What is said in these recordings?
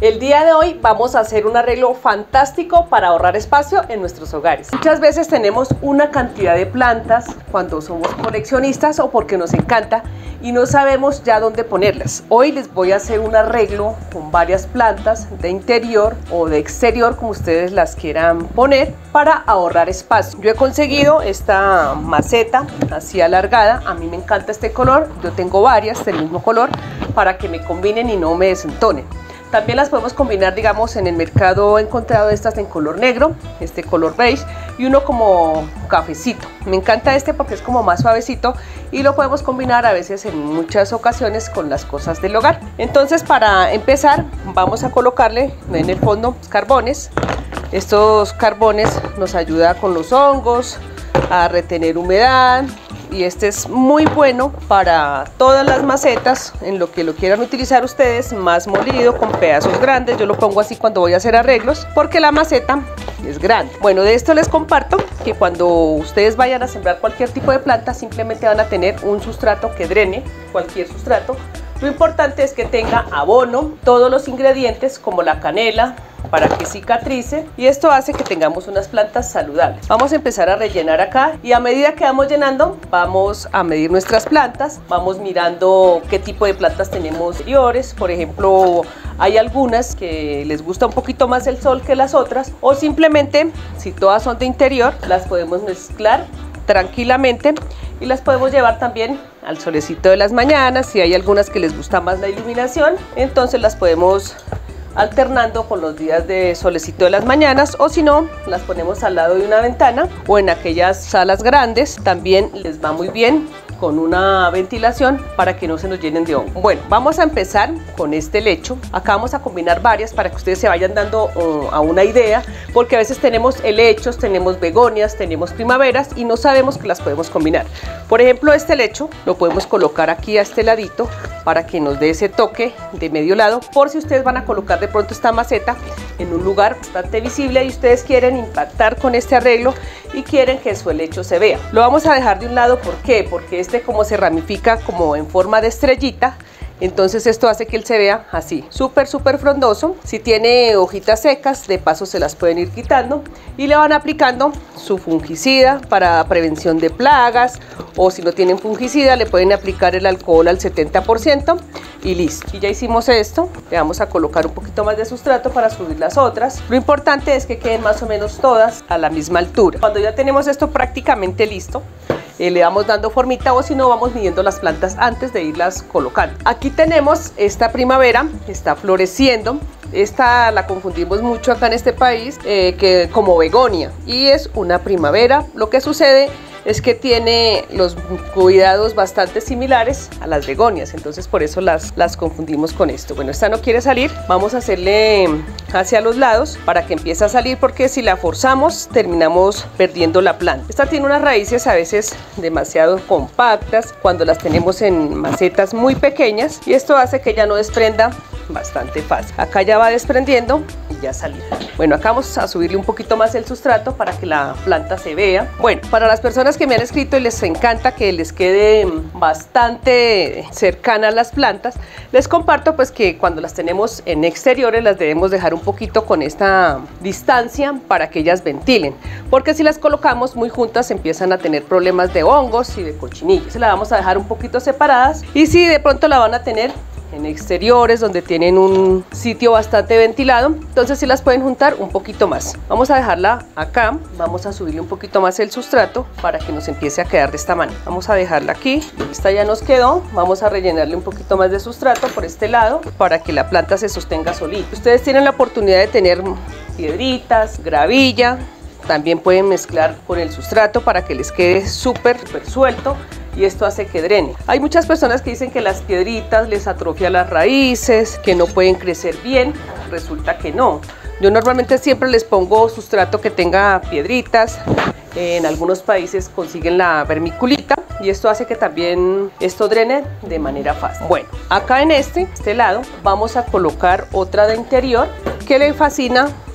El día de hoy vamos a hacer un arreglo fantástico para ahorrar espacio en nuestros hogares. Muchas veces tenemos una cantidad de plantas cuando somos coleccionistas o porque nos encanta y no sabemos ya dónde ponerlas. Hoy les voy a hacer un arreglo con varias plantas de interior o de exterior, como ustedes las quieran poner, para ahorrar espacio. Yo he conseguido esta maceta así alargada. A mí me encanta este color. Yo tengo varias del mismo color para que me combinen y no me desentonen. También las podemos combinar, digamos, en el mercado he encontrado estas en color negro, este color beige y uno como cafecito. Me encanta este porque es como más suavecito y lo podemos combinar a veces en muchas ocasiones con las cosas del hogar. Entonces, para empezar, vamos a colocarle en el fondo carbones. Estos carbones nos ayudan con los hongos, a retener humedad. Y este es muy bueno para todas las macetas, en lo que lo quieran utilizar ustedes, más molido, con pedazos grandes. Yo lo pongo así cuando voy a hacer arreglos, porque la maceta es grande. Bueno, de esto les comparto que cuando ustedes vayan a sembrar cualquier tipo de planta, simplemente van a tener un sustrato que drene, cualquier sustrato. Lo importante es que tenga abono, todos los ingredientes como la canela, para que cicatrice, y esto hace que tengamos unas plantas saludables. Vamos a empezar a rellenar acá y a medida que vamos llenando vamos a medir nuestras plantas, vamos mirando qué tipo de plantas tenemos exteriores. Por ejemplo, hay algunas que les gusta un poquito más el sol que las otras, o simplemente si todas son de interior las podemos mezclar tranquilamente y las podemos llevar también al solecito de las mañanas. Si hay algunas que les gusta más la iluminación, entonces las podemos alternando con los días de solecito de las mañanas, o si no, las ponemos al lado de una ventana o en aquellas salas grandes, también les va muy bien con una ventilación para que no se nos llenen de hongo. Bueno, vamos a empezar con este lecho. Acá vamos a combinar varias para que ustedes se vayan dando a una idea, porque a veces tenemos helechos, tenemos begonias, tenemos primaveras y no sabemos que las podemos combinar. Por ejemplo, este lecho lo podemos colocar aquí a este ladito para que nos dé ese toque de medio lado, por si ustedes van a colocar de pronto esta maceta en un lugar bastante visible y ustedes quieren impactar con este arreglo y quieren que su helecho se vea. Lo vamos a dejar de un lado, ¿por qué? Porque este como se ramifica como en forma de estrellita, entonces esto hace que él se vea así, súper frondoso. Si tiene hojitas secas, de paso se las pueden ir quitando y le van aplicando su fungicida para prevención de plagas, o si no tienen fungicida le pueden aplicar el alcohol al 70% y listo. Y ya hicimos esto, le vamos a colocar un poquito más de sustrato para subir las otras. Lo importante es que queden más o menos todas a la misma altura. Cuando ya tenemos esto prácticamente listo, le vamos dando formita, o si no vamos midiendo las plantas antes de irlas colocando. Aquí tenemos esta primavera, está floreciendo. Esta la confundimos mucho acá en este país que como begonia, y es una primavera. Lo que sucede es que tiene los cuidados bastante similares a las begonias, entonces por eso las confundimos con esto. Bueno, esta no quiere salir, vamos a hacerle hacia los lados para que empiece a salir, porque si la forzamos terminamos perdiendo la planta. Esta tiene unas raíces a veces demasiado compactas cuando las tenemos en macetas muy pequeñas, y esto hace que ella no desprenda bastante fácil. Acá ya va desprendiendo y ya salió. Bueno, acá vamos a subirle un poquito más el sustrato para que la planta se vea. Bueno, para las personas que me han escrito y les encanta que les quede bastante cercana a las plantas, les comparto pues que cuando las tenemos en exteriores las debemos dejar un poquito con esta distancia para que ellas ventilen, porque si las colocamos muy juntas empiezan a tener problemas de hongos y de cochinillas. Se la vamos a dejar un poquito separadas, y si de pronto la van a tener en exteriores donde tienen un sitio bastante ventilado, entonces sí las pueden juntar un poquito más. Vamos a dejarla acá, vamos a subirle un poquito más el sustrato para que nos empiece a quedar de esta manera. Vamos a dejarla aquí, esta ya nos quedó. Vamos a rellenarle un poquito más de sustrato por este lado para que la planta se sostenga solita. Ustedes tienen la oportunidad de tener piedritas, gravilla, también pueden mezclar con el sustrato para que les quede súper suelto, y esto hace que drene. Hay muchas personas que dicen que las piedritas les atrofia las raíces, que no pueden crecer bien. Resulta que no. Yo normalmente siempre les pongo sustrato que tenga piedritas. En algunos países consiguen la vermiculita y esto hace que también esto drene de manera fácil. Bueno, acá en este lado vamos a colocar otra de interior que le fascina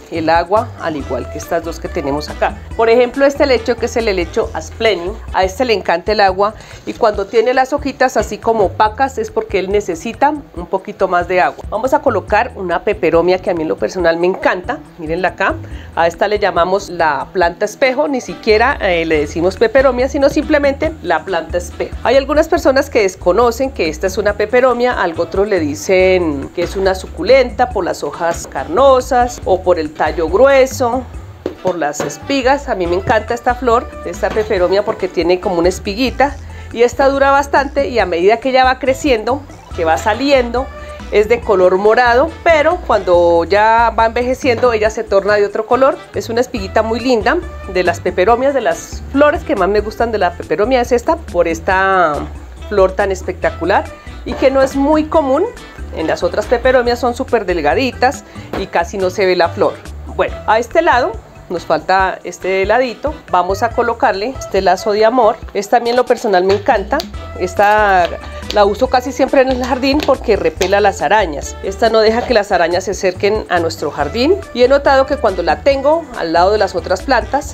el agua, al igual que estas dos que tenemos acá. Por ejemplo, este helecho, que es el helecho Asplenium, a este le encanta el agua, y cuando tiene las hojitas así como opacas es porque él necesita un poquito más de agua. Vamos a colocar una peperomia que a mí en lo personal me encanta, mírenla acá. A esta le llamamos la planta espejo, ni siquiera le decimos peperomia, sino simplemente la planta espejo. Hay algunas personas que desconocen que esta es una peperomia, algo otros le dicen que es una suculenta por las hojas carnosas o por el tallo grueso, por las espigas. A mí me encanta esta flor, esta peperomia, porque tiene como una espiguita y esta dura bastante, y a medida que ella va creciendo, que va saliendo, es de color morado, pero cuando ya va envejeciendo ella se torna de otro color. Es una espiguita muy linda. De las peperomias, de las flores que más me gustan de la peperomia es esta, por esta flor tan espectacular y que no es muy común. En las otras peperomias son súper delgaditas y casi no se ve la flor. Bueno, a este lado nos falta este ladito. Vamos a colocarle este lazo de amor. Esta también lo personal me encanta. Esta la uso casi siempre en el jardín porque repela las arañas. Esta no deja que las arañas se acerquen a nuestro jardín, y he notado que cuando la tengo al lado de las otras plantas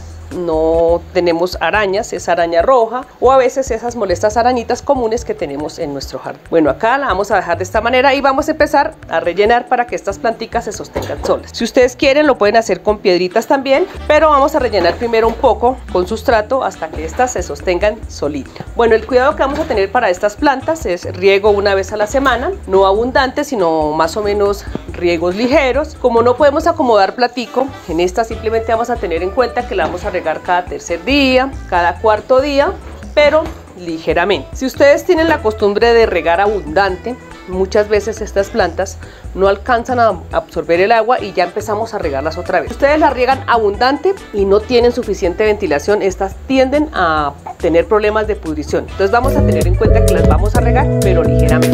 no tenemos arañas, es araña roja o a veces esas molestas arañitas comunes que tenemos en nuestro jardín. Bueno, acá la vamos a dejar de esta manera y vamos a empezar a rellenar para que estas plantitas se sostengan solas. Si ustedes quieren lo pueden hacer con piedritas también, pero vamos a rellenar primero un poco con sustrato hasta que estas se sostengan solitas. Bueno, el cuidado que vamos a tener para estas plantas es riego una vez a la semana, no abundante, sino más o menos riegos ligeros. Como no podemos acomodar platico, en esta simplemente vamos a tener en cuenta que la vamos a regar cada tercer día, cada cuarto día, pero ligeramente. Si ustedes tienen la costumbre de regar abundante, muchas veces estas plantas no alcanzan a absorber el agua y ya empezamos a regarlas otra vez. Si ustedes las riegan abundante y no tienen suficiente ventilación, estas tienden a tener problemas de pudrición. Entonces vamos a tener en cuenta que las vamos a regar, pero ligeramente.